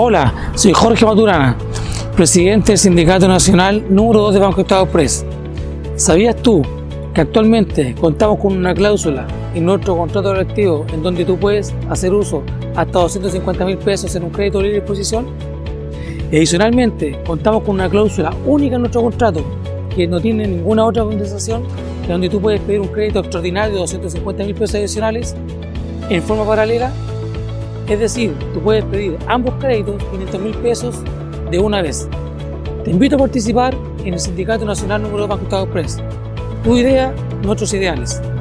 Hola, soy Jorge Maturana, presidente del Sindicato Nacional número 2 de Banco Estado Express. ¿Sabías tú que actualmente contamos con una cláusula en nuestro contrato colectivo en donde tú puedes hacer uso hasta 250.000 pesos en un crédito de libre disposición? Y adicionalmente, contamos con una cláusula única en nuestro contrato que no tiene ninguna otra compensación, que donde tú puedes pedir un crédito extraordinario de 250.000 pesos adicionales en forma paralela. Es decir, tú puedes pedir ambos créditos, 500.000 pesos, de una vez. Te invito a participar en el Sindicato Nacional número 2 Banco Estado Express. Tu idea, nuestros ideales.